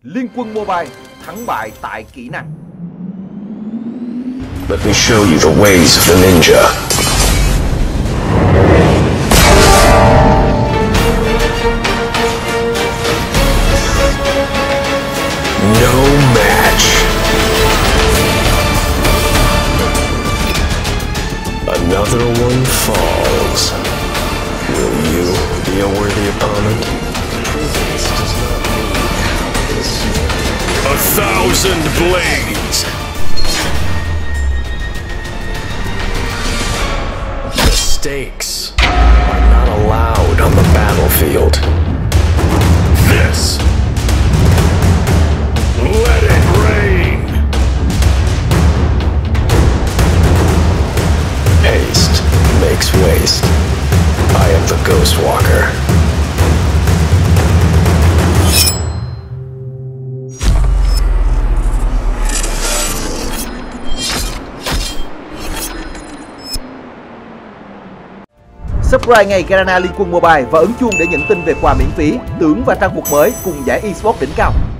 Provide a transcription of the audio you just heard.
Liên Quân Mobile, thắng bại tại kỹ năng. Let me show you the ways of the ninja. No match. Another one falls. Will you be a worthy opponent? A thousand blades. Mistakes are not allowed on the battlefield. This. Let it rain. Haste makes waste. I am the Ghost Walker. Subscribe ngay Garena Liên Quân Mobile và ấn chuông để nhận tin về quà miễn phí, tưởng và trang phục mới cùng giải eSports đỉnh cao.